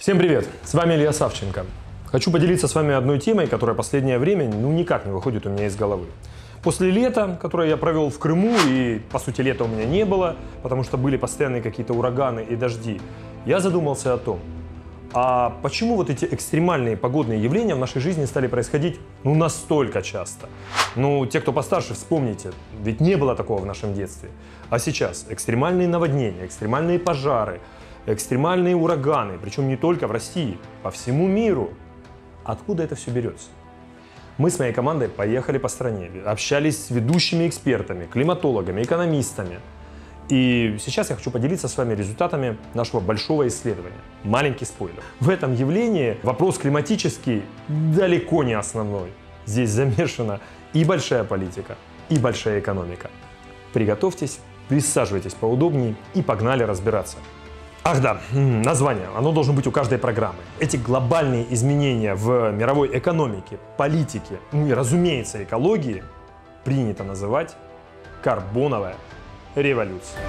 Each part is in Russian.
Всем привет! С вами Илья Савченко. Хочу поделиться с вами одной темой, которая в последнее время никак не выходит у меня из головы. После лета, которое я провел в Крыму, и по сути лета у меня не было, потому что были постоянные какие-то ураганы и дожди, я задумался о том, а почему вот эти экстремальные погодные явления в нашей жизни стали происходить настолько часто? Те, кто постарше, вспомните, ведь не было такого в нашем детстве. А сейчас экстремальные наводнения, экстремальные пожары, экстремальные ураганы, причем не только в России, по всему миру. Откуда это все берется? Мы с моей командой поехали по стране, общались с ведущими экспертами, климатологами, экономистами. И сейчас я хочу поделиться с вами результатами нашего большого исследования. Маленький спойлер. В этом явлении вопрос климатический далеко не основной. Здесь замешана и большая политика, и большая экономика. Приготовьтесь, присаживайтесь поудобнее и погнали разбираться. Ах да, название, оно должно быть у каждой программы. Эти глобальные изменения в мировой экономике, политике, и, разумеется, экологии принято называть карбоновая революция.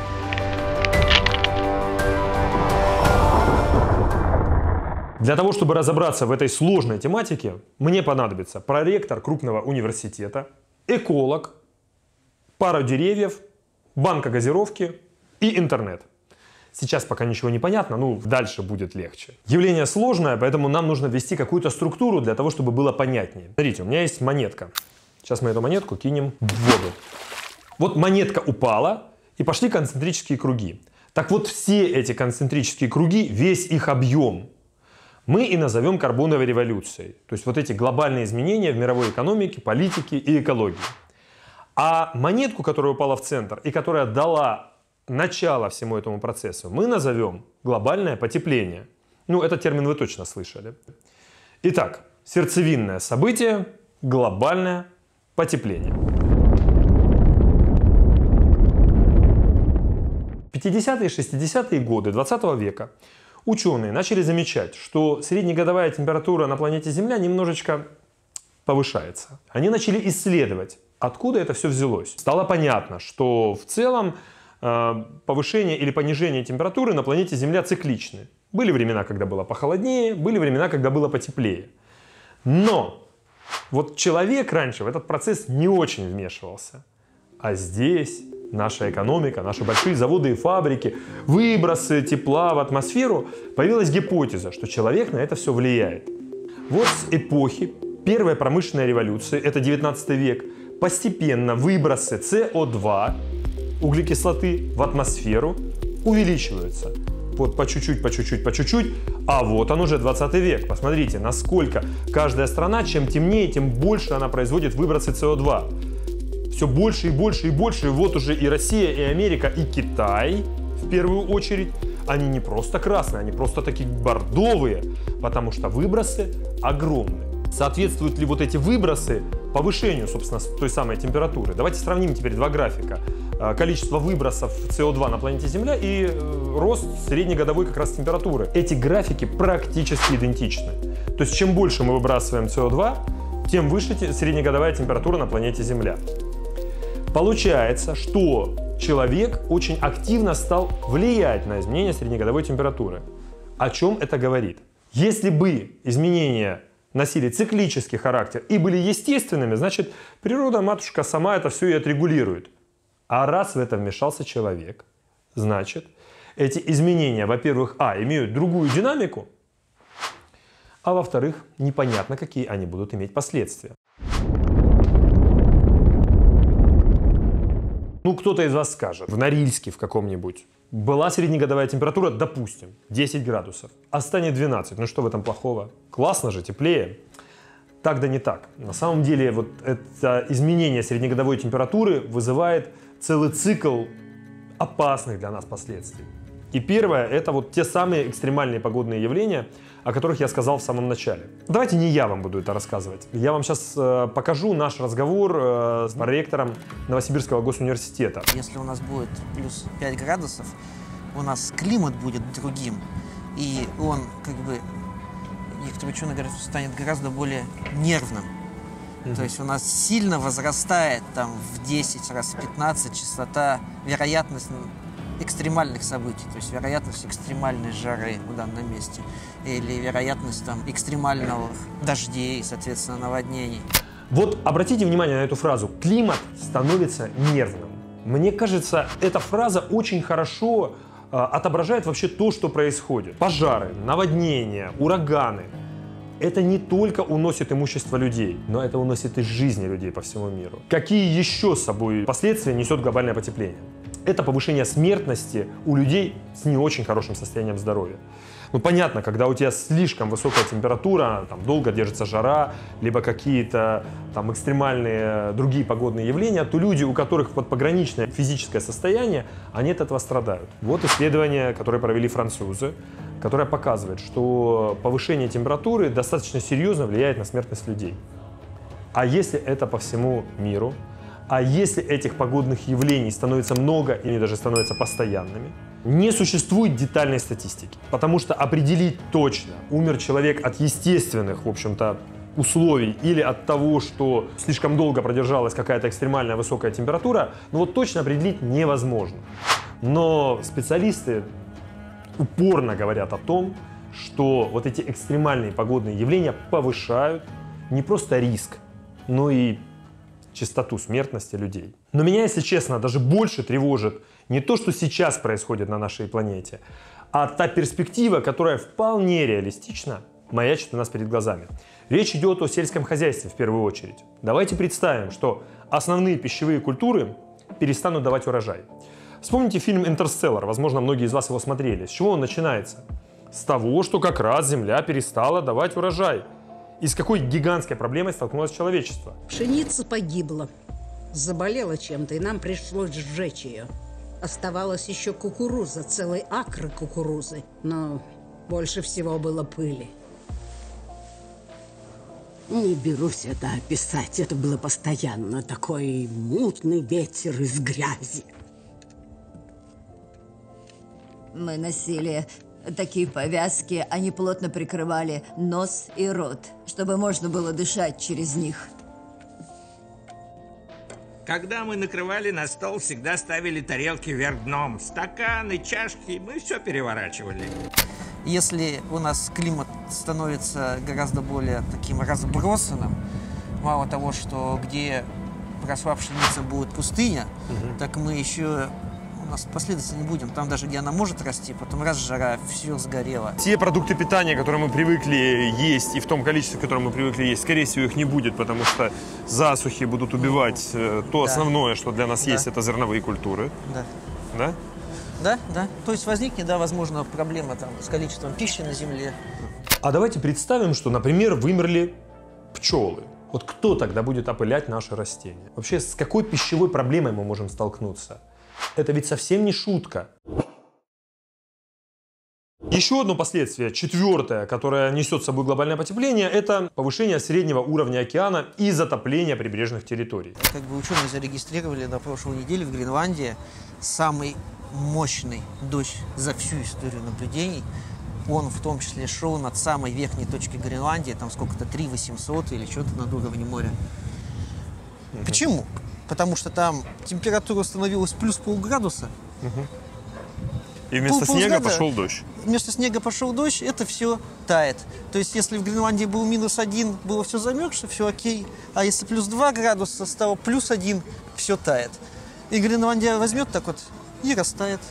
Для того, чтобы разобраться в этой сложной тематике, мне понадобится проректор крупного университета, эколог, пара деревьев, банка газировки и интернет. Сейчас пока ничего не понятно, дальше будет легче. Явление сложное, поэтому нам нужно ввести какую-то структуру для того, чтобы было понятнее. Смотрите, у меня есть монетка. Сейчас мы эту монетку кинем в воду. Вот монетка упала, и пошли концентрические круги. Так вот, все эти концентрические круги, весь их объем, мы и назовем карбоновой революцией. То есть вот эти глобальные изменения в мировой экономике, политике и экологии. А монетку, которая упала в центр и которая дала начало всему этому процессу, мы назовем глобальное потепление. Этот термин вы точно слышали. Итак, сердцевинное событие – глобальное потепление. В 50-е и 60-е годы 20 века ученые начали замечать, что среднегодовая температура на планете Земля немножечко повышается. Они начали исследовать, откуда это все взялось. Стало понятно, что в целом повышение или понижение температуры на планете Земля цикличны. Были времена, когда было похолоднее, были времена, когда было потеплее. Но вот человек раньше в этот процесс не очень вмешивался. А здесь наша экономика, наши большие заводы и фабрики, выбросы тепла в атмосферу, появилась гипотеза, что человек на это все влияет. Вот с эпохи первой промышленной революции, это 19 век, постепенно выбросы СО2, углекислоты в атмосферу увеличиваются. Вот по чуть-чуть, по чуть-чуть, по чуть-чуть. А вот он уже 20 век. Посмотрите, насколько каждая страна, чем темнее, тем больше она производит выбросы СО2. Все больше и больше и больше. И вот уже и Россия, и Америка, и Китай, в первую очередь, они не просто красные, они просто такие бордовые, потому что выбросы огромные. Соответствуют ли вот эти выбросы повышению, собственно, той самой температуры? Давайте сравним теперь два графика. Количество выбросов СО2 на планете Земля и рост среднегодовой как раз температуры. Эти графики практически идентичны. То есть чем больше мы выбрасываем СО2, тем выше среднегодовая температура на планете Земля. Получается, что человек очень активно стал влиять на изменение среднегодовой температуры. О чем это говорит? Если бы изменения носили циклический характер и были естественными, значит, природа-матушка сама это все и отрегулирует. А раз в это вмешался человек, значит, эти изменения, во-первых, имеют другую динамику, а во-вторых, непонятно, какие они будут иметь последствия. Кто-то из вас скажет, в Норильске в каком-нибудь была среднегодовая температура, допустим, 10 градусов, а станет 12. Что в этом плохого? Классно же, теплее. Так да не так. На самом деле, вот это изменение среднегодовой температуры вызывает целый цикл опасных для нас последствий. И первое, это вот те самые экстремальные погодные явления, о которых я сказал в самом начале. Давайте не я вам буду это рассказывать. Я вам сейчас покажу наш разговор с проректором Новосибирского госуниверситета. Если у нас будет плюс 5 градусов, у нас климат будет другим. И он, некоторые ученые говорят, что станет гораздо более нервным. То есть у нас сильно возрастает в 10 раз, в 15 частота, вероятность экстремальных событий, то есть вероятность экстремальной жары в данном месте или вероятность там экстремальных дождей, соответственно, наводнений. Вот обратите внимание на эту фразу «климат становится нервным». Мне кажется, эта фраза очень хорошо отображает вообще то, что происходит. Пожары, наводнения, ураганы. Это не только уносит имущество людей, но это уносит и жизни людей по всему миру. Какие еще с собой последствия несет глобальное потепление? Это повышение смертности у людей с не очень хорошим состоянием здоровья. Ну, понятно, когда у тебя слишком высокая температура, там, долго держится жара, либо какие-то там экстремальные другие погодные явления, то люди, у которых вот пограничное физическое состояние, они от этого страдают. Вот исследование, которое провели французы, которое показывает, что повышение температуры достаточно серьезно влияет на смертность людей. А если это по всему миру, а если этих погодных явлений становится много или даже становятся постоянными, не существует детальной статистики, потому что определить точно, умер человек от естественных, в общем-то, условий или от того, что слишком долго продержалась какая-то экстремальная высокая температура, ну вот точно определить невозможно. Но специалисты упорно говорят о том, что вот эти экстремальные погодные явления повышают не просто риск, но и частоту смертности людей. Но меня, если честно, даже больше тревожит не то, что сейчас происходит на нашей планете, а та перспектива, которая вполне реалистично маячит у нас перед глазами. Речь идет о сельском хозяйстве в первую очередь. Давайте представим, что основные пищевые культуры перестанут давать урожай. Вспомните фильм «Интерстеллар», возможно, многие из вас его смотрели. С чего он начинается? С того, что как раз Земля перестала давать урожай. И с какой гигантской проблемой столкнулось человечество? Пшеница погибла, заболела чем-то, и нам пришлось сжечь ее. Оставалась еще кукуруза, целый акр кукурузы, но больше всего было пыли. Не берусь это описать, это было постоянно, такой мутный ветер из грязи. Мы носили такие повязки, они плотно прикрывали нос и рот, чтобы можно было дышать через них. Когда мы накрывали на стол, всегда ставили тарелки вверх дном. Стаканы, чашки, мы все переворачивали. Если у нас климат становится гораздо более таким разбросанным, мало того, что где росла пшеница будет пустыня, так мы еще... У нас последовательно не будем. Там даже, где она может расти, потом раз жара, все сгорело. Те продукты питания, которые мы привыкли есть, и в том количестве, в котором мы привыкли есть, скорее всего, их не будет, потому что засухи будут убивать то основное, что для нас есть, это зерновые культуры. Да. Да? Да, да. То есть возникнет, да, возможно, проблема там с количеством пищи на земле. А давайте представим, что, например, вымерли пчелы. Вот кто тогда будет опылять наши растения? Вообще, с какой пищевой проблемой мы можем столкнуться? Это ведь совсем не шутка. Еще одно последствие, четвертое, которое несет с собой глобальное потепление, это повышение среднего уровня океана и затопление прибрежных территорий. Как бы ученые зарегистрировали на прошлой неделе в Гренландии самый мощный дождь за всю историю наблюдений. Он в том числе шел над самой верхней точкой Гренландии, там сколько-то 3800 или что-то над уровнем моря. Почему? Потому что там температура становилась плюс полградуса. И вместо снега пошел дождь. Вместо снега пошел дождь, это все тает. То есть, если в Гренландии был -1, было все замерзшее, все окей. А если плюс 2 градуса, стало +1, все тает. И Гренландия возьмет так вот и растает.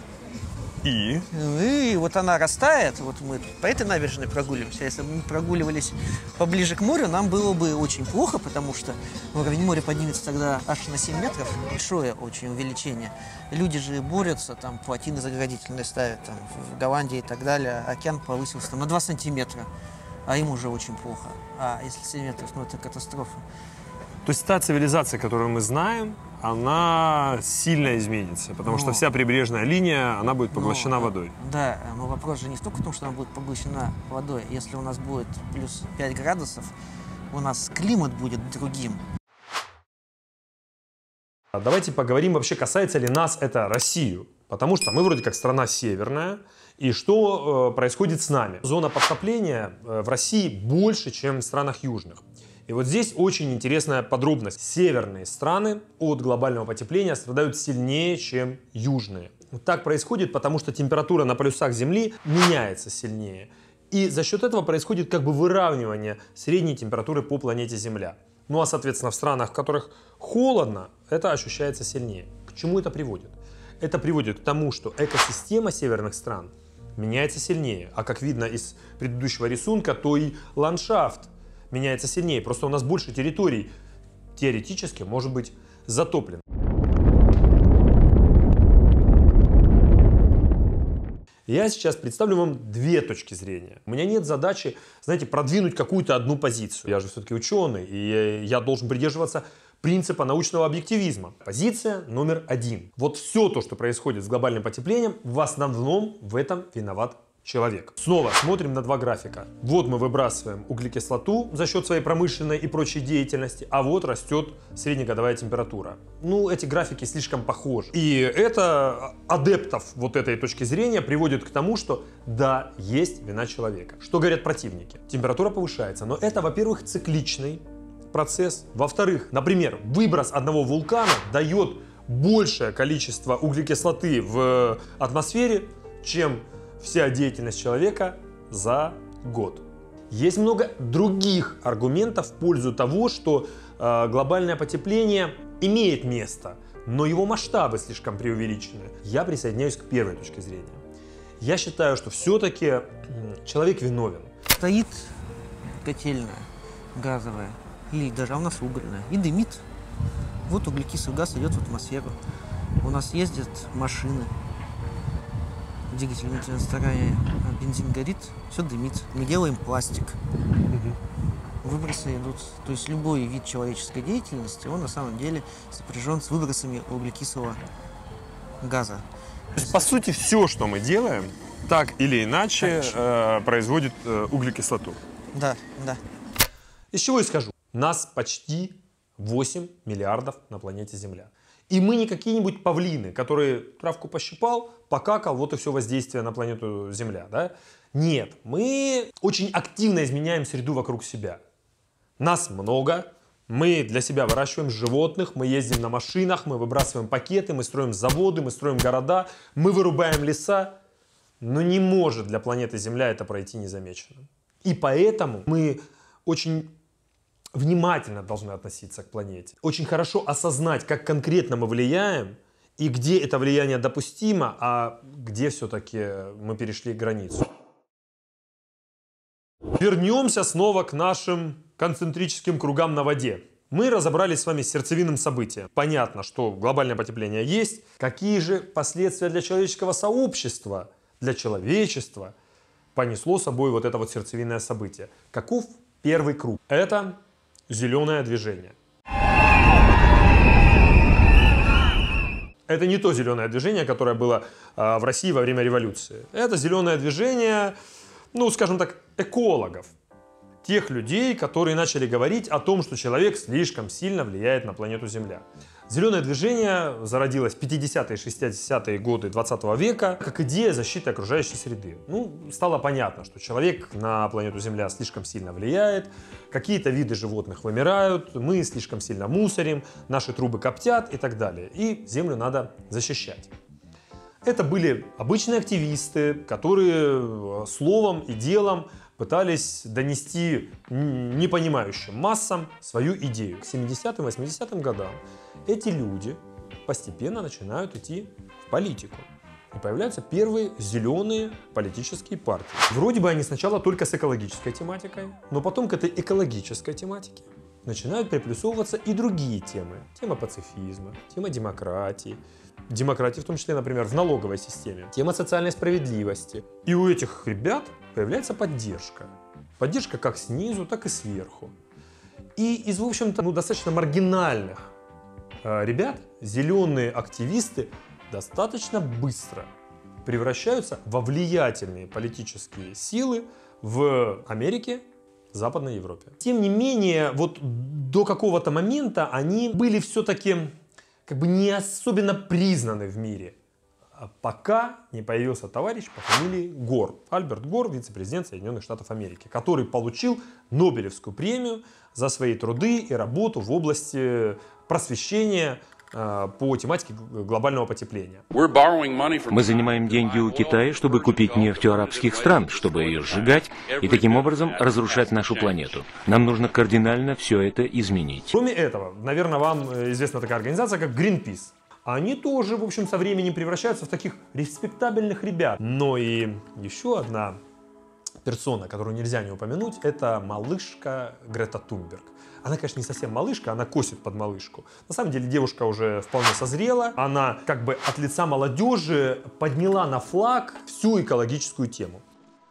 И вот она растает, вот мы по этой набережной прогуливаемся. Если бы мы прогуливались поближе к морю, нам было бы очень плохо, потому что уровень моря поднимется тогда аж на 7 метров. Большое очень увеличение. Люди же борются, там плотины заградительные ставят, там, в Голландии и так далее. Океан повысился там, на 2 сантиметра, а им уже очень плохо. А если 7 метров, ну это катастрофа. То есть та цивилизация, которую мы знаем, она сильно изменится, потому что вся прибрежная линия, она будет поглощена водой. Да, но вопрос же не столько в том, что она будет поглощена водой. Если у нас будет плюс 5 градусов, у нас климат будет другим. Давайте поговорим вообще, касается ли нас это Россию. Потому что мы вроде как страна северная, и что происходит с нами? Зона подтопления в России больше, чем в странах южных. И вот здесь очень интересная подробность. Северные страны от глобального потепления страдают сильнее, чем южные. Так происходит, потому что температура на полюсах Земли меняется сильнее. И за счет этого происходит как бы выравнивание средней температуры по планете Земля. Ну а соответственно в странах, в которых холодно, это ощущается сильнее. К чему это приводит? Это приводит к тому, что экосистема северных стран меняется сильнее. А как видно из предыдущего рисунка, то и ландшафт меняется сильнее. Просто у нас больше территорий теоретически может быть затоплен. Я сейчас представлю вам две точки зрения. У меня нет задачи, знаете, продвинуть какую-то одну позицию. Я же все-таки ученый, и я должен придерживаться принципа научного объективизма. Позиция номер один. Вот все то, что происходит с глобальным потеплением, в основном в этом виноват человек. Снова смотрим на два графика. Вот мы выбрасываем углекислоту за счет своей промышленной и прочей деятельности, а вот растет среднегодовая температура. Ну, эти графики слишком похожи. И это адептов вот этой точки зрения приводит к тому, что да, есть вина человека. Что говорят противники? Температура повышается, но это, во-первых, цикличный процесс. Во-вторых, например, выброс одного вулкана дает большее количество углекислоты в атмосфере, чем вся деятельность человека за год. Есть много других аргументов в пользу того, что глобальное потепление имеет место, но его масштабы слишком преувеличены. Я присоединяюсь к первой точке зрения. Я считаю, что все-таки человек виновен. Стоит котельная газовая, или даже у нас угольная, и дымит. Вот углекислый газ идет в атмосферу. У нас ездят машины. Двигатель внутреннего сгорания, бензин горит, все дымит. Мы делаем пластик. Выбросы идут. То есть любой вид человеческой деятельности, он на самом деле сопряжен с выбросами углекислого газа. То есть, по сути, все, что мы делаем, так или иначе производит углекислоту. Да, да. Из чего исхожу? Нас почти 8 миллиардов на планете Земля. И мы не какие-нибудь павлины, которые травку пощипал, покакал, вот и все воздействие на планету Земля. Да? Нет, мы очень активно изменяем среду вокруг себя. Нас много, мы для себя выращиваем животных, мы ездим на машинах, мы выбрасываем пакеты, мы строим заводы, мы строим города, мы вырубаем леса. Но не может для планеты Земля это пройти незамеченным. И поэтому мы очень внимательно должны относиться к планете. Очень хорошо осознать, как конкретно мы влияем, и где это влияние допустимо, а где все-таки мы перешли границу. Вернемся снова к нашим концентрическим кругам на воде. Мы разобрались с вами с сердцевинным событием. Понятно, что глобальное потепление есть. Какие же последствия для человеческого сообщества, для человечества понесло собой вот это вот сердцевинное событие? Каков первый круг? Это зеленое движение. Это не то зеленое движение, которое было в России во время революции. Это зеленое движение, ну, скажем так, экологов. Тех людей, которые начали говорить о том, что человек слишком сильно влияет на планету Земля. Зеленое движение зародилось в 50-е и 60-е годы 20 века как идея защиты окружающей среды. Ну, стало понятно, что человек на планету Земля слишком сильно влияет, какие-то виды животных вымирают, мы слишком сильно мусорим, наши трубы коптят и так далее. И Землю надо защищать. Это были обычные активисты, которые словом и делом пытались донести непонимающим массам свою идею. К 70-м, 80-м годам эти люди постепенно начинают идти в политику. И появляются первые зеленые политические партии. Вроде бы они сначала только с экологической тематикой, но потом к этой экологической тематике начинают приплюсовываться и другие темы. Тема пацифизма, тема демократии. Демократии в том числе, например, в налоговой системе. Тема социальной справедливости. И у этих ребят появляется поддержка. Поддержка как снизу, так и сверху. И из, в общем-то, достаточно маргинальных ребят, зеленые активисты достаточно быстро превращаются во влиятельные политические силы в Америке, Западной Европе. Тем не менее, вот до какого-то момента они были все-таки как бы не особенно признаны в мире, пока не появился товарищ по фамилии Гор. Альберт Гор, вице-президент Соединенных Штатов Америки, который получил Нобелевскую премию за свои труды и работу в области просвещения по тематике глобального потепления. Мы занимаем деньги у Китая, чтобы купить нефть у арабских стран, чтобы ее сжигать и таким образом разрушать нашу планету. Нам нужно кардинально все это изменить. Кроме этого, наверное, вам известна такая организация, как Greenpeace. Они тоже, в общем, со временем превращаются в таких респектабельных ребят. Но и еще одна персона, которую нельзя не упомянуть, это малышка Грета Тунберг. Она, конечно, не совсем малышка, она косит под малышку. На самом деле девушка уже вполне созрела. Она как бы от лица молодежи подняла на флаг всю экологическую тему.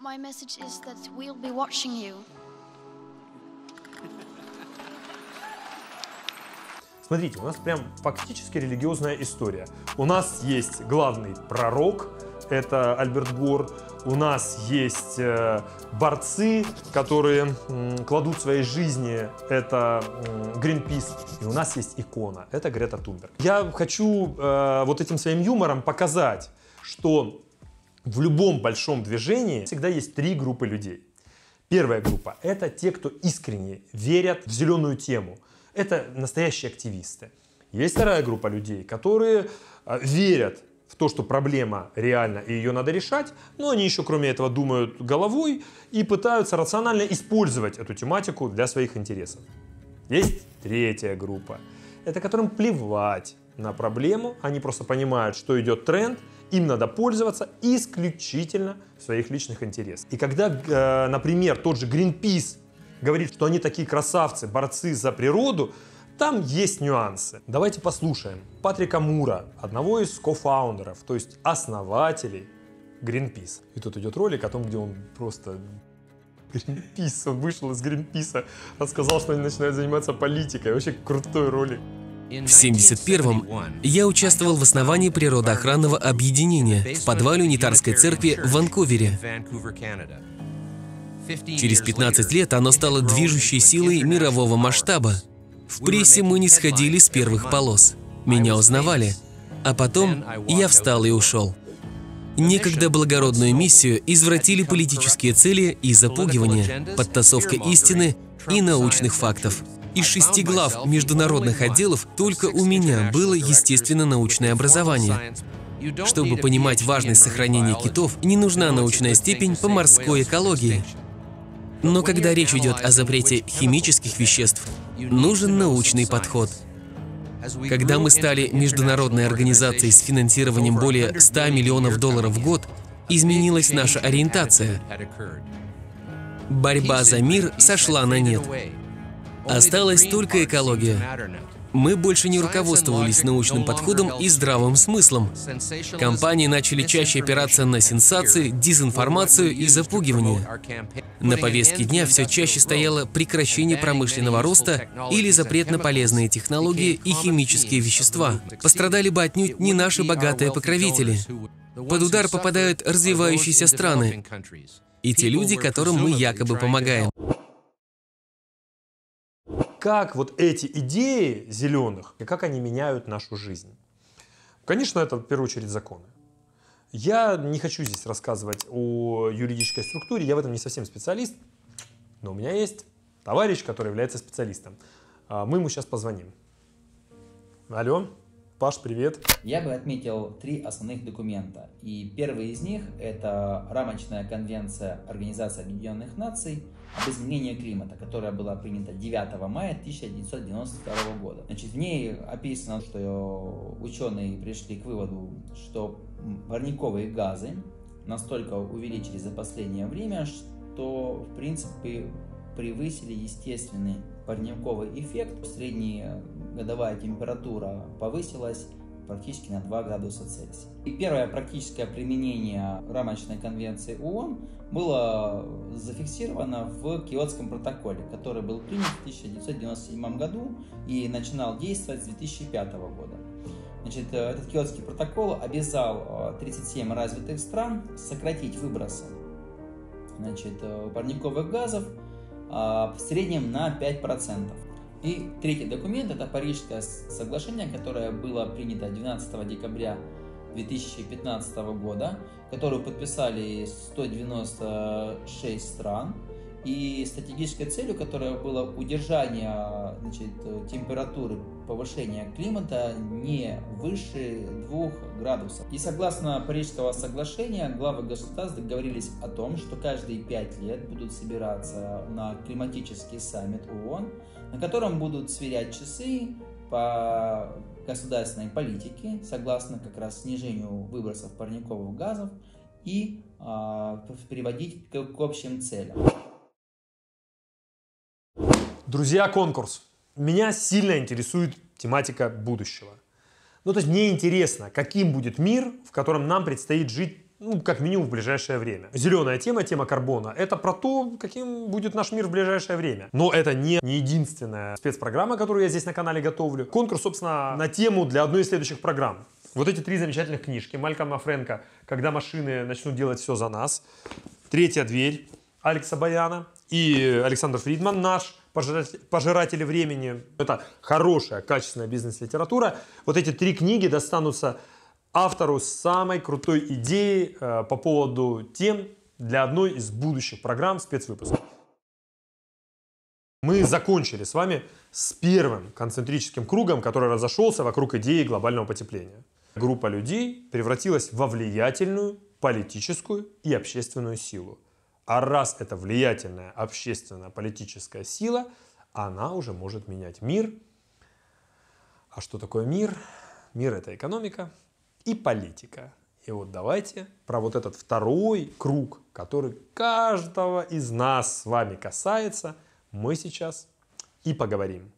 Смотрите, у нас прям фактически религиозная история. У нас есть главный пророк, это Альберт Гор. У нас есть борцы, которые кладут свои жизни, это Greenpeace. И у нас есть икона, это Грета Тунберг. Я хочу вот этим своим юмором показать, что в любом большом движении всегда есть три группы людей. Первая группа – это те, кто искренне верят в зеленую тему. Это настоящие активисты. Есть вторая группа людей, которые верят в то, что проблема реальна и ее надо решать, но они еще кроме этого думают головой и пытаются рационально использовать эту тематику для своих интересов. Есть третья группа. Это которым плевать на проблему, они просто понимают, что идет тренд, им надо пользоваться исключительно в своих личных интересах. И когда, например, тот же Greenpeace говорит, что они такие красавцы, борцы за природу, там есть нюансы. Давайте послушаем Патрика Мура, одного из кофаундеров, то есть основателей Greenpeace. И тут идет ролик о том, где он просто... Greenpeace, он вышел из Greenpeace, рассказал, что они начинают заниматься политикой. Вообще крутой ролик. В 1971-м я участвовал в основании природоохранного объединения в подвале унитарской церкви в Ванкувере. Через 15 лет оно стало движущей силой мирового масштаба. В прессе мы не сходили с первых полос. Меня узнавали. А потом я встал и ушел. Некогда благородную миссию извратили политические цели и запугивание, подтасовка истины и научных фактов. Из 6 глав международных отделов только у меня было естественно-научное образование. Чтобы понимать важность сохранения китов, не нужна научная степень по морской экологии. Но когда речь идет о запрете химических веществ, нужен научный подход. Когда мы стали международной организацией с финансированием более $100 миллионов в год, изменилась наша ориентация. Борьба за мир сошла на нет. Осталась только экология. Мы больше не руководствовались научным подходом и здравым смыслом. Компании начали чаще опираться на сенсации, дезинформацию и запугивание. На повестке дня все чаще стояло прекращение промышленного роста или запрет на полезные технологии и химические вещества. Пострадали бы отнюдь не наши богатые покровители. Под удар попадают развивающиеся страны и те люди, которым мы якобы помогаем. Как вот эти идеи зеленых, и как они меняют нашу жизнь? Конечно, это в первую очередь законы. Я не хочу здесь рассказывать о юридической структуре, я в этом не совсем специалист, но у меня есть товарищ, который является специалистом. Мы ему сейчас позвоним. Алло, Паш, привет. Я бы отметил 3 основных документа. И первый из них – это рамочная конвенция Организации Объединенных Наций об изменении климата, которая была принята 9 мая 1992 года. Значит, в ней описано, что ученые пришли к выводу, что парниковые газы настолько увеличились за последнее время, что, в принципе, превысили естественный парниковый эффект. Средняя годовая температура повысилась практически на 2 градуса Цельсия. И первое практическое применение рамочной конвенции ООН было зафиксировано в Киотском протоколе, который был принят в 1997 году и начинал действовать с 2005 года. Значит, этот Киотский протокол обязал 37 развитых стран сократить выбросы, значит, парниковых газов в среднем на 5%. И третий документ – это Парижское соглашение, которое было принято 12 декабря 2015 года, которую подписали 196 стран. И стратегической целью, которая была удержание, значит, температуры, повышения климата не выше 2 градусов. И согласно Парижского соглашения, главы государств договорились о том, что каждые 5 лет будут собираться на климатический саммит ООН, на котором будут сверять часы по государственной политике, согласно как раз снижению выбросов парниковых газов, и приводить к общим целям. Друзья, конкурс. Меня сильно интересует тематика будущего. Ну, то есть мне интересно, каким будет мир, в котором нам предстоит жить, ну, как минимум в ближайшее время. Зеленая тема, тема карбона, это про то, каким будет наш мир в ближайшее время. Но это не единственная спецпрограмма, которую я здесь на канале готовлю. Конкурс, собственно, на тему для одной из следующих программ. Вот эти 3 замечательных книжки Малькольма Фрэнка «Когда машины начнут делать все за нас», «Третья дверь» Алекса Баяна и Александр Фридман, наш «Пожиратели времени». Это хорошая, качественная бизнес-литература. Вот эти 3 книги достанутся автору самой крутой идеи по поводу тем для одной из будущих программ спецвыпусков. Мы закончили с вами с первым концентрическим кругом, который разошелся вокруг идеи глобального потепления. Группа людей превратилась во влиятельную политическую и общественную силу. А раз это влиятельная общественная политическая сила, она уже может менять мир. А что такое мир? Мир — это экономика и политика. И вот давайте про вот этот второй круг, который каждого из нас с вами касается, мы сейчас и поговорим.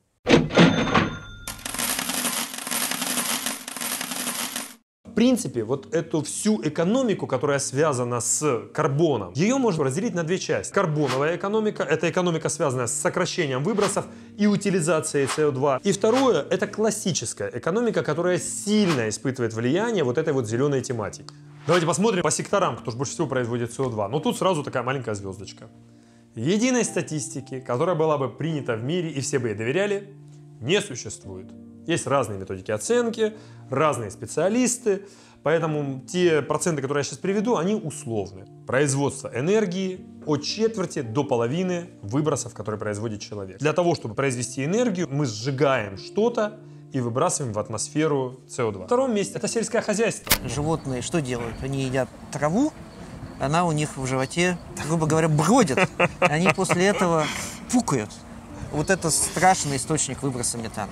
В принципе, вот эту всю экономику, которая связана с карбоном, ее можно разделить на 2 части. Карбоновая экономика — это экономика, связанная с сокращением выбросов и утилизацией СО2. И второе — это классическая экономика, которая сильно испытывает влияние вот этой вот зеленой тематики. Давайте посмотрим по секторам, кто же больше всего производит СО2. Но тут сразу такая маленькая звездочка. Единой статистики, которая была бы принята в мире и все бы ей доверяли, не существует. Есть разные методики оценки, разные специалисты, поэтому те проценты, которые я сейчас приведу, они условны. Производство энергии от четверти до половины выбросов, которые производит человек. Для того, чтобы произвести энергию, мы сжигаем что-то и выбрасываем в атмосферу СО2. На втором месте это сельское хозяйство. Животные что делают? Они едят траву, она у них в животе, грубо говоря, бродит. Они после этого пукают. Вот это страшный источник выброса метана.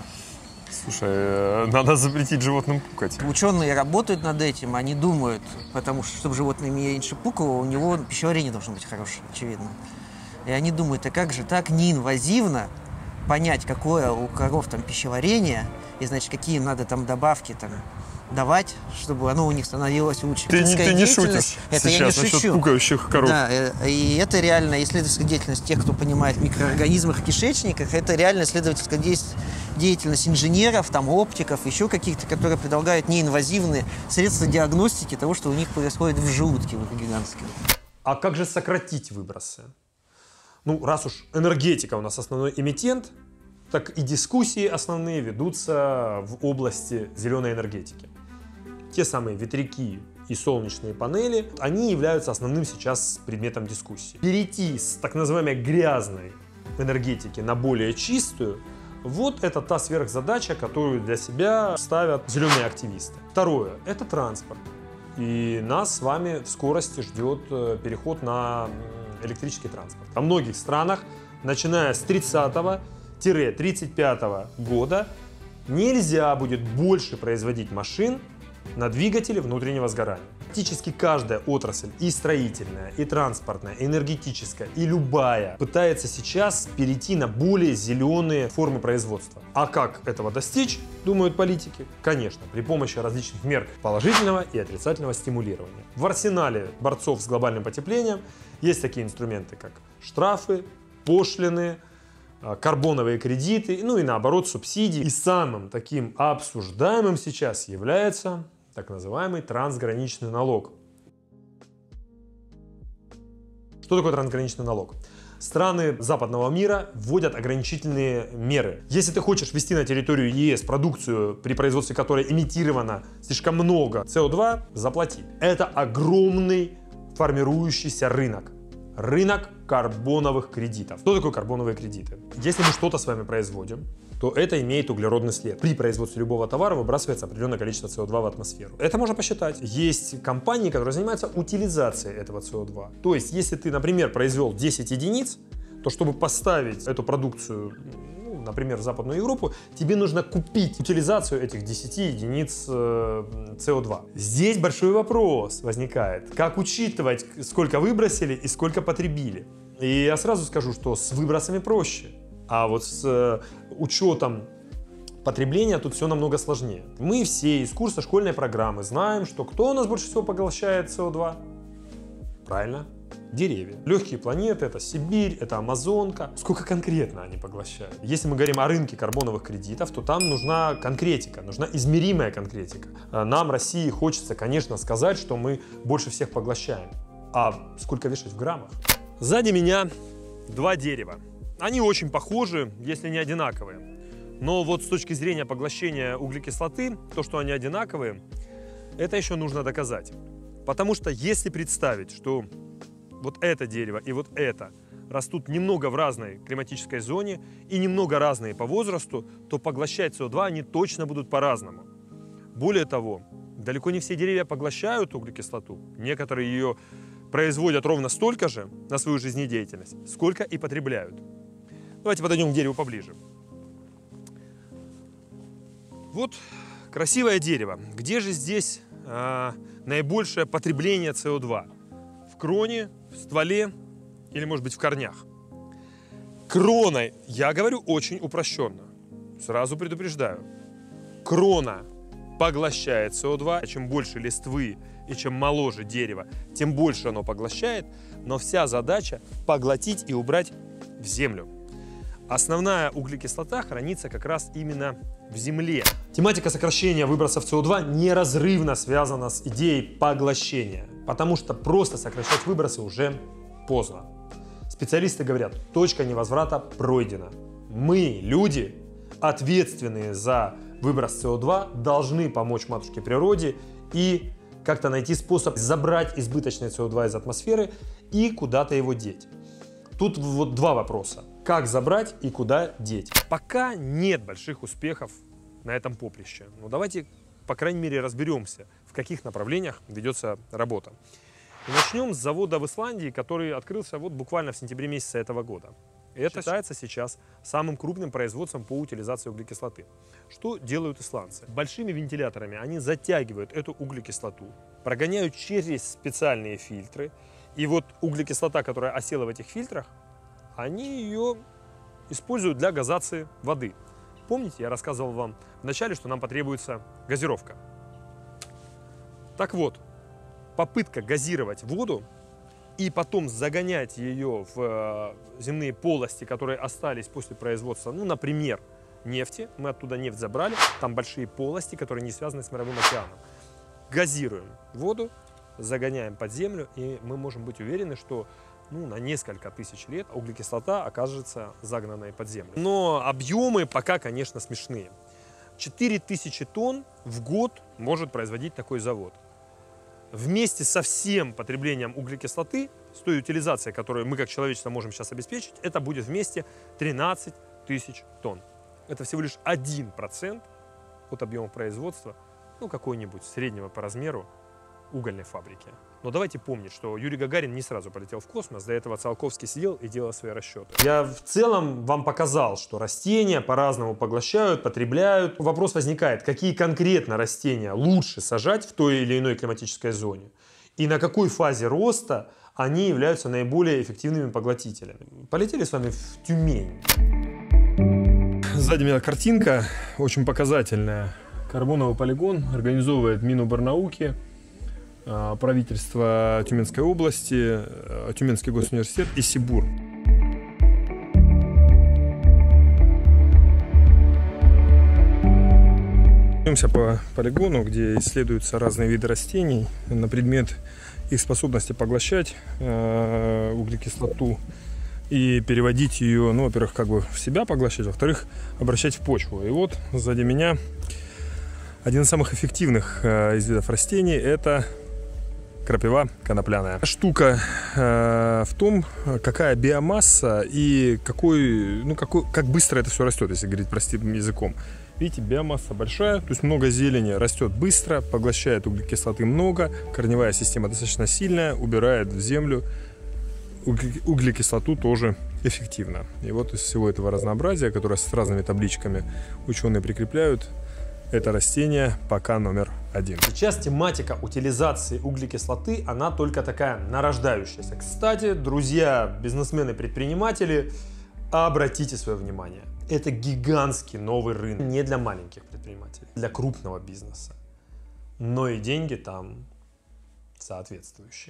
Слушай, надо запретить животным пукать. Ученые работают над этим, они думают, потому что, чтобы животное меньше пукало, у него пищеварение должно быть хорошее, очевидно. И они думают, а как же так неинвазивно понять, какое у коров там пищеварение, и, значит, какие им надо там добавки там давать, чтобы оно у них становилось лучше. Ты не шутишь это сейчас я не насчет пукающих коров. Да, и это реально исследовательская деятельность тех, кто понимает в микроорганизмах и кишечниках, это реально исследовательская деятельность инженеров, там, оптиков, еще каких-то, которые предлагают неинвазивные средства диагностики того, что у них происходит в желудке в их гигантском. А как же сократить выбросы? Ну, раз уж энергетика у нас основной эмитент, так и дискуссии основные ведутся в области зеленой энергетики. Те самые ветряки и солнечные панели, они являются основным сейчас предметом дискуссии. Перейти с так называемой грязной энергетики на более чистую, вот это та сверхзадача, которую для себя ставят зеленые активисты. Второе – это транспорт. И нас с вами в скорости ждет переход на электрический транспорт. Во многих странах, начиная с 30-35 года, нельзя будет больше производить машин на двигатели внутреннего сгорания. Практически каждая отрасль, и строительная, и транспортная, и энергетическая, и любая, пытается сейчас перейти на более зеленые формы производства. А как этого достичь, думают политики? Конечно, при помощи различных мер положительного и отрицательного стимулирования. В арсенале борцов с глобальным потеплением есть такие инструменты, как штрафы, пошлины, карбоновые кредиты, ну и наоборот субсидии. И самым таким обсуждаемым сейчас является так называемый трансграничный налог. Что такое трансграничный налог? Страны западного мира вводят ограничительные меры. Если ты хочешь ввести на территорию ЕС продукцию, при производстве которой эмитировано слишком много СО2, заплати. Это огромный формирующийся рынок. рынок карбоновых кредитов. Что такое карбоновые кредиты? Если мы что-то с вами производим, то это имеет углеродный след. При производстве любого товара выбрасывается определенное количество СО2 в атмосферу. Это можно посчитать. Есть компании, которые занимаются утилизацией этого СО2. То есть, если ты, например, произвел 10 единиц, то чтобы поставить эту продукцию, например, в Западную Европу, тебе нужно купить утилизацию этих 10 единиц СО2. Здесь большой вопрос возникает. Как учитывать, сколько выбросили и сколько потребили? И я сразу скажу, что с выбросами проще. А вот с учетом потребления тут все намного сложнее. Мы все из курса школьной программы знаем, что кто у нас больше всего поглощает СО2? Правильно, деревья. Легкие планеты — это Сибирь, это Амазонка. Сколько конкретно они поглощают? Если мы говорим о рынке карбоновых кредитов, то там нужна конкретика, нужна измеримая конкретика. Нам, России, хочется, конечно, сказать, что мы больше всех поглощаем. А сколько вешать в граммах? Сзади меня два дерева. Они очень похожи, если не одинаковые. Но вот с точки зрения поглощения углекислоты, то, что они одинаковые, это еще нужно доказать. Потому что если представить, что вот это дерево и вот это растут немного в разной климатической зоне и немного разные по возрасту, то поглощать СО2 они точно будут по-разному. Более того, далеко не все деревья поглощают углекислоту. Некоторые ее производят ровно столько же на свою жизнедеятельность, сколько и потребляют. Давайте подойдем к дереву поближе. Вот красивое дерево. Где же здесь наибольшее потребление СО2? В кроне, в стволе или, может быть, в корнях? Кроной, я говорю очень упрощенно, сразу предупреждаю. Крона поглощает СО2, чем больше листвы и чем моложе дерево, тем больше оно поглощает, но вся задача поглотить и убрать в землю. Основная углекислота хранится как раз именно в земле. Тематика сокращения выбросов СО2 неразрывно связана с идеей поглощения, потому что просто сокращать выбросы уже поздно. Специалисты говорят, точка невозврата пройдена. Мы, люди, ответственные за выброс СО2, должны помочь матушке природе и как-то найти способ забрать избыточное СО2 из атмосферы и куда-то его деть. Тут вот два вопроса. Как забрать и куда деть? Пока нет больших успехов на этом поприще. Но давайте, по крайней мере, разберемся, в каких направлениях ведется работа. И начнем с завода в Исландии, который открылся вот буквально в сентябре месяце этого года. Это считается сейчас самым крупным производством по утилизации углекислоты. Что делают исландцы? Большими вентиляторами они затягивают эту углекислоту, прогоняют через специальные фильтры. И вот углекислота, которая осела в этих фильтрах, они ее используют для газации воды. Помните, я рассказывал вам вначале, что нам потребуется газировка. Так вот, попытка газировать воду и потом загонять ее в земные полости, которые остались после производства, ну, например, нефти. Мы оттуда нефть забрали, там большие полости, которые не связаны с мировым океаном. Газируем воду, загоняем под землю, и мы можем быть уверены, что на несколько тысяч лет углекислота окажется загнанной под землю. Но объемы пока, конечно, смешные. 4000 тонн в год может производить такой завод. Вместе со всем потреблением углекислоты, с той утилизацией, которую мы как человечество можем сейчас обеспечить, это будет вместе 13 тысяч тонн. Это всего лишь 1% от объема производства, какой-нибудь среднего по размеру угольной фабрики. Но давайте помнить, что Юрий Гагарин не сразу полетел в космос, до этого Циолковский сидел и делал свои расчеты. Я в целом вам показал, что растения по-разному поглощают, потребляют. Вопрос возникает, какие конкретно растения лучше сажать в той или иной климатической зоне и на какой фазе роста они являются наиболее эффективными поглотителями. Полетели с вами в Тюмень. Сзади меня картинка очень показательная. Карбоновый полигон организовывает Миноборнауки, правительство Тюменской области, Тюменский госуниверситет и Сибур. Идемся по полигону, где исследуются разные виды растений на предмет их способности поглощать углекислоту и переводить ее, во-первых, в себя поглощать, во-вторых, обращать в почву. И вот сзади меня один из самых эффективных из видов растений – это крапива конопляная. Штука в том, какая биомасса и как быстро это все растет, если говорить простым языком. Видите, биомасса большая, то есть много зелени, растет быстро, поглощает углекислоты много, корневая система достаточно сильная, убирает в землю углекислоту тоже эффективно. И вот из всего этого разнообразия, которое с разными табличками ученые прикрепляют, это растение пока номер 1. Сейчас тематика утилизации углекислоты, она только такая нарождающаяся. Кстати, друзья, бизнесмены, предприниматели, обратите свое внимание. Это гигантский новый рынок. Не для маленьких предпринимателей, для крупного бизнеса. Но и деньги там соответствующие.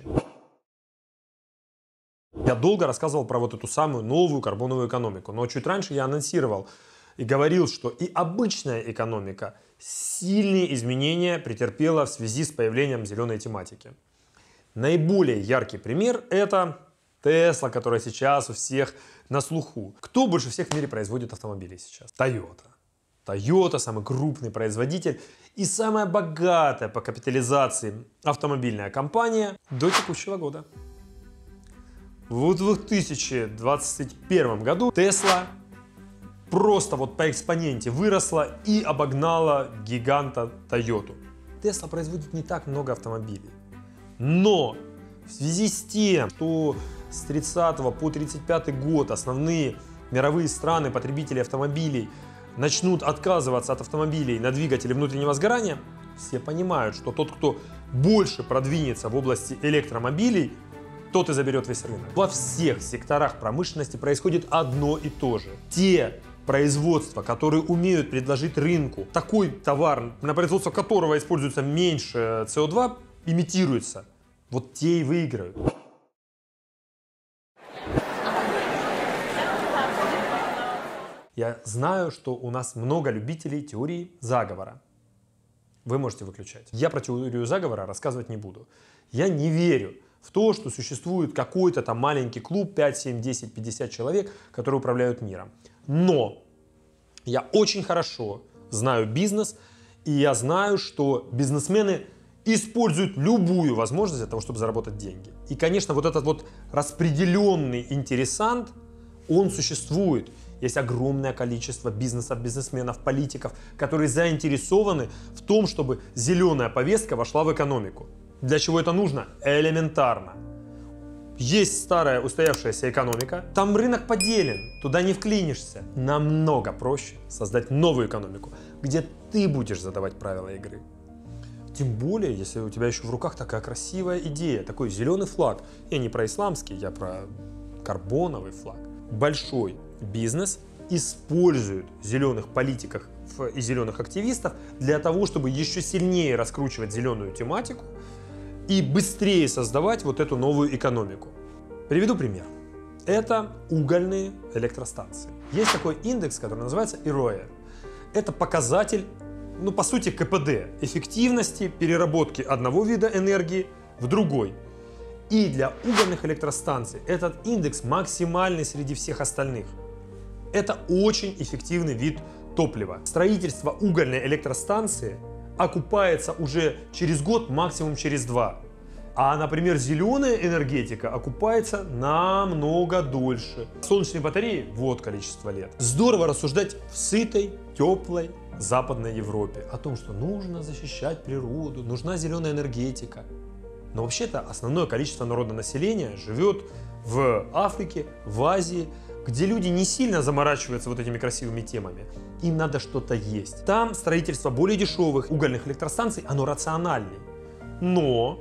Я долго рассказывал про вот эту самую новую карбоновую экономику. Но чуть раньше я анонсировал и говорил, что и обычная экономика сильные изменения претерпела в связи с появлением зеленой тематики. Наиболее яркий пример – это Tesla, которая сейчас у всех на слуху. Кто больше всех в мире производит автомобилей сейчас? Toyota. Toyota – самый крупный производитель и самая богатая по капитализации автомобильная компания до текущего года. В 2021 году Tesla просто вот по экспоненте выросла и обогнала гиганта Toyota. Tesla производит не так много автомобилей. Но в связи с тем, что с 30 по 35 год основные мировые страны потребители автомобилей начнут отказываться от автомобилей на двигатели внутреннего сгорания, все понимают, что тот, кто больше продвинется в области электромобилей, тот и заберет весь рынок. Во всех секторах промышленности происходит одно и то же. Те производства, которые умеют предложить рынку такой товар, на производство которого используется меньше СО2, имитируется, вот те и выиграют. Я знаю, что у нас много любителей теории заговора. Вы можете выключать. Я про теорию заговора рассказывать не буду. Я не верю в то, что существует какой-то там маленький клуб, 5, 7, 10, 50 человек, которые управляют миром. Но я очень хорошо знаю бизнес, и я знаю, что бизнесмены используют любую возможность для того, чтобы заработать деньги. И, конечно, вот этот вот распределенный интересант, он существует. Есть огромное количество бизнесов, бизнесменов, политиков, которые заинтересованы в том, чтобы зеленая повестка вошла в экономику. Для чего это нужно? Элементарно. Есть старая устоявшаяся экономика, там рынок поделен, туда не вклинишься. Намного проще создать новую экономику, где ты будешь задавать правила игры. Тем более, если у тебя еще в руках такая красивая идея, такой зеленый флаг. Я не про исламский, я про карбоновый флаг. Большой бизнес использует зеленых политиков и зеленых активистов для того, чтобы еще сильнее раскручивать зеленую тематику и быстрее создавать вот эту новую экономику. Приведу пример. Это угольные электростанции. Есть такой индекс, который называется EROE. Это показатель, по сути, КПД, эффективности переработки одного вида энергии в другой. И для угольных электростанций этот индекс максимальный среди всех остальных. Это очень эффективный вид топлива. Строительство угольной электростанции окупается уже через год, максимум через 2. А, например, зеленая энергетика окупается намного дольше. Солнечные батареи – вот количество лет. Здорово рассуждать в сытой, теплой Западной Европе о том, что нужно защищать природу, нужна зеленая энергетика. Но вообще-то основное количество народонаселения живет в Африке, в Азии, где люди не сильно заморачиваются вот этими красивыми темами. Им надо что-то есть. Там строительство более дешевых угольных электростанций, оно рациональнее. Но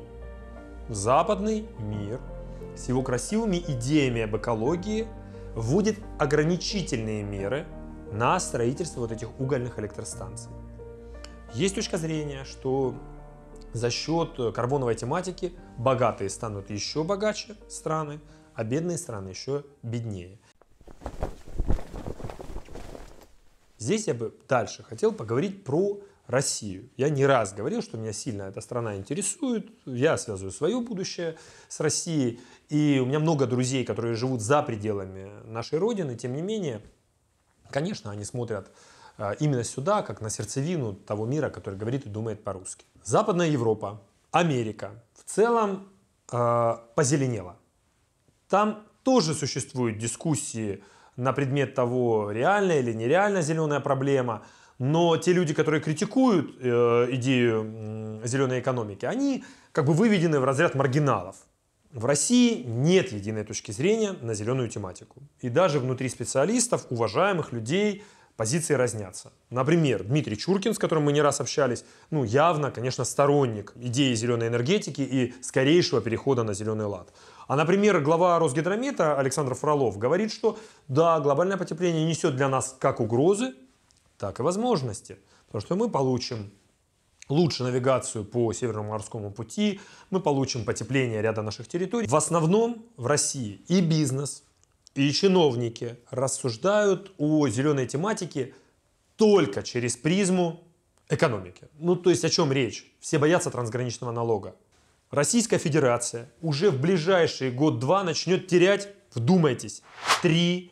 западный мир с его красивыми идеями об экологии вводит ограничительные меры на строительство вот этих угольных электростанций. Есть точка зрения, что за счет карбоновой тематики богатые станут еще богаче страны, а бедные страны еще беднее. Здесь я бы дальше хотел поговорить про Россию. Я не раз говорил, что меня сильно эта страна интересует. Я связываю свое будущее с Россией. И у меня много друзей, которые живут за пределами нашей Родины. Тем не менее, конечно, они смотрят именно сюда, как на сердцевину того мира, который говорит и думает по-русски. Западная Европа, Америка, в целом позеленела. Там тоже существуют дискуссии на предмет того, реальная или нереальная зеленая проблема. Но те люди, которые критикуют идею зеленой экономики, они как бы выведены в разряд маргиналов. В России нет единой точки зрения на зеленую тематику. И даже внутри специалистов, уважаемых людей, позиции разнятся. Например, Дмитрий Чуркин, с которым мы не раз общались, явно, конечно, сторонник идеи зеленой энергетики и скорейшего перехода на зеленый лад. А, например, глава Росгидромета Александр Фролов говорит, что да, глобальное потепление несет для нас как угрозы, так и возможности. Потому что мы получим лучше навигацию по Северному морскому пути, мы получим потепление ряда наших территорий. В основном в России и бизнес, и чиновники рассуждают о зеленой тематике только через призму экономики. То есть о чем речь? Все боятся трансграничного налога. Российская Федерация уже в ближайший год-два начнет терять, вдумайтесь, 3-4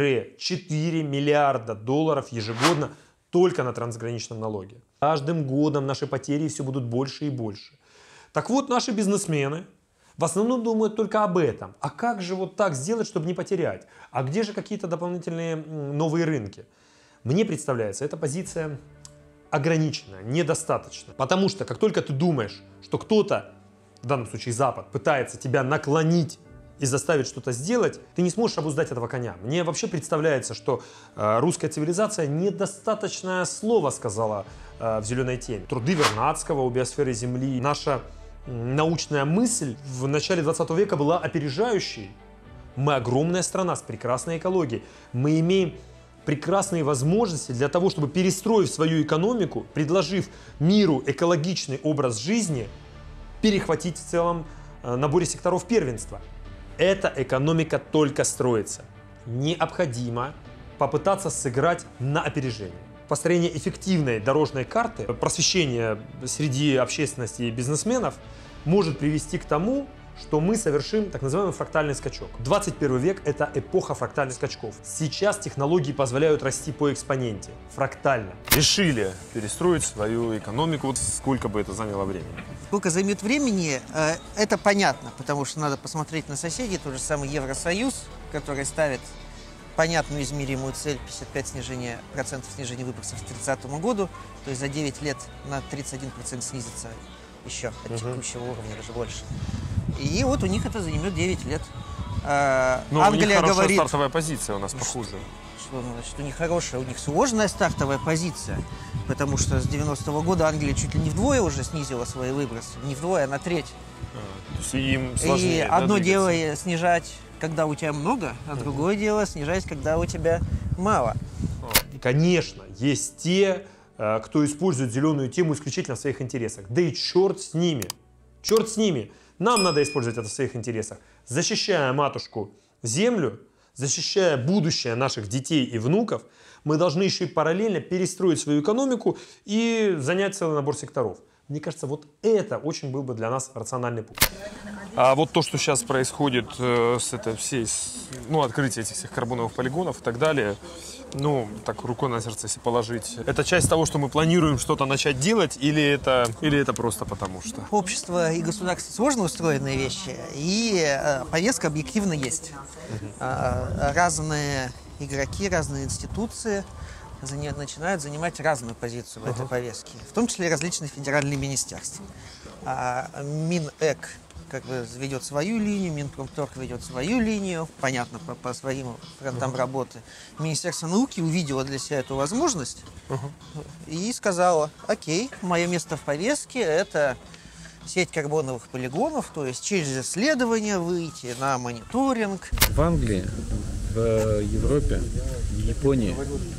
миллиарда долларов ежегодно только на трансграничном налоге. Каждым годом наши потери все будут больше и больше. Так вот, наши бизнесмены в основном думают только об этом. А как же вот так сделать, чтобы не потерять? А где же какие-то дополнительные новые рынки? Мне представляется, эта позиция ограниченная, недостаточная. Потому что как только ты думаешь, что кто-то, в данном случае Запад, пытается тебя наклонить и заставить что-то сделать, ты не сможешь обуздать этого коня. Мне вообще представляется, что русская цивилизация недостаточное слово сказала в зеленой теме. Труды Вернадского о биосфере Земли. Наша научная мысль в начале 20 века была опережающей. Мы огромная страна с прекрасной экологией. Мы имеем прекрасные возможности для того, чтобы, перестроив свою экономику, предложив миру экологичный образ жизни, перехватить в целом наборе секторов первенства. Эта экономика только строится. Необходимо попытаться сыграть на опережение. Построение эффективной дорожной карты, просвещение среди общественности и бизнесменов может привести к тому, что мы совершим так называемый фрактальный скачок. 21 век – это эпоха фрактальных скачков. Сейчас технологии позволяют расти по экспоненте. Фрактально. Решили перестроить свою экономику. Вот сколько бы это заняло времени? Сколько займет времени, это понятно, потому что надо посмотреть на соседей. Тот же самый Евросоюз, который ставит понятную измеримую цель 55% снижения выбросов к 2030 году. То есть за 9 лет на 31% снизится еще от текущего уровня, даже больше. И вот у них это займет 9 лет. Но Англия у них хорошая говорит, стартовая позиция, у нас похуже. Что значит, у них хорошая, у них сложная стартовая позиция. Потому что с 90-го года Англия чуть ли не вдвое уже снизила свои выбросы. Не вдвое, а на треть. То есть им сложнее, и одно дело снижать, когда у тебя много, а другое дело снижать, когда у тебя мало. Конечно, есть те, кто использует зеленую тему исключительно в своих интересах. Да и черт с ними. Черт с ними. Нам надо использовать это в своих интересах. Защищая матушку Землю, защищая будущее наших детей и внуков, мы должны еще и параллельно перестроить свою экономику и занять целый набор секторов. Мне кажется, вот это очень был бы для нас рациональный путь. А вот то, что сейчас происходит с этой всей, открытие этих всех карбоновых полигонов и так далее, так рукой на сердце если положить, это часть того, что мы планируем что-то начать делать, или это просто потому что? Общество и государство сложно устроенные вещи, и повестка объективно есть. Разные игроки, разные институции начинают занимать разную позицию в этой повестке, в том числе и различные федеральные министерства. Минэк ведет свою линию, Минпромторг ведет свою линию, понятно, по своим фронтам работы. Министерство науки увидело для себя эту возможность и сказало: окей, мое место в повестке – это сеть карбоновых полигонов, то есть через исследования выйти на мониторинг. В Англии, в Европе, в Японии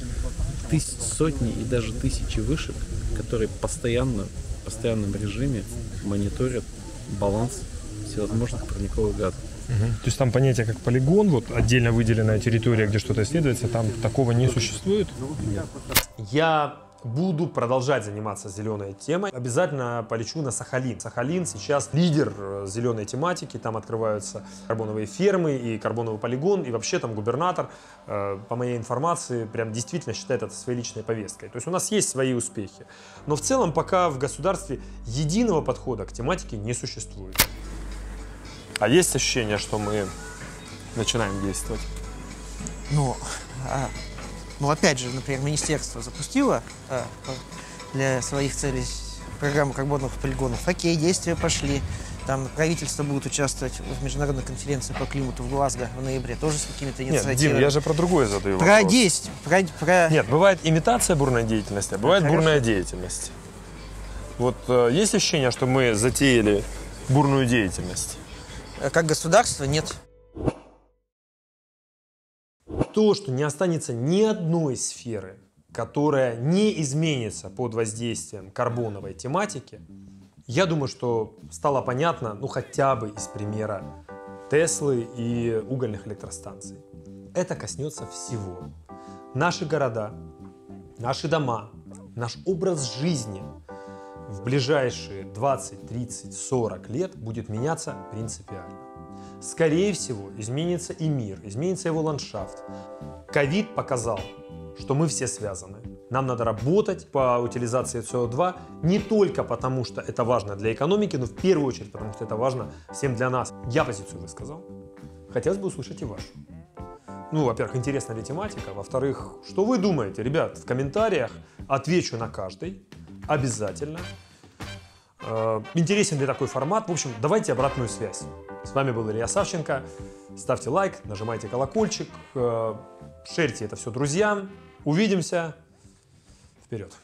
сотни и даже тысячи вышек, которые в постоянном режиме мониторят баланс всевозможных парниковых газов. То есть там понятие как полигон, вот отдельно выделенная территория, где что-то исследуется, там такого не существует? Нет. Я буду продолжать заниматься зеленой темой. Обязательно полечу на Сахалин. Сахалин сейчас лидер зеленой тематики. Там открываются карбоновые фермы и карбоновый полигон. И вообще там губернатор, по моей информации, прям действительно считает это своей личной повесткой. То есть у нас есть свои успехи. Но в целом пока в государстве единого подхода к тематике не существует. А есть ощущение, что мы начинаем действовать? Ну, опять же, например, министерство запустило для своих целей программу карбоновых полигонов. Окей, действия пошли. Там правительство будет участвовать в международной конференции по климату в Глазго в ноябре, тоже с какими-то инициативами. Нет, Дим, я же про другое задаю вопрос. Про действия. Нет, бывает имитация бурной деятельности, а бывает бурная деятельность. Вот есть ощущение, что мы затеяли бурную деятельность? Как государство, нет. То, что не останется ни одной сферы, которая не изменится под воздействием карбоновой тематики, я думаю, что стало понятно, ну хотя бы из примера Теслы и угольных электростанций. Это коснется всего. Наши города, наши дома, наш образ жизни в ближайшие 20, 30, 40 лет будет меняться принципиально. Скорее всего, изменится и мир, изменится его ландшафт. Ковид показал, что мы все связаны. Нам надо работать по утилизации СО2 не только потому, что это важно для экономики, но в первую очередь потому, что это важно всем для нас. Я позицию высказал. Хотелось бы услышать и вашу. Ну, во-первых, интересна ли тематика. Во-вторых, что вы думаете? Ребят, в комментариях отвечу на каждый. Обязательно. Интересен ли такой формат? В общем, давайте обратную связь. С вами был Илья Савченко. Ставьте лайк, нажимайте колокольчик, шерьте это все друзьям. Увидимся. Вперед!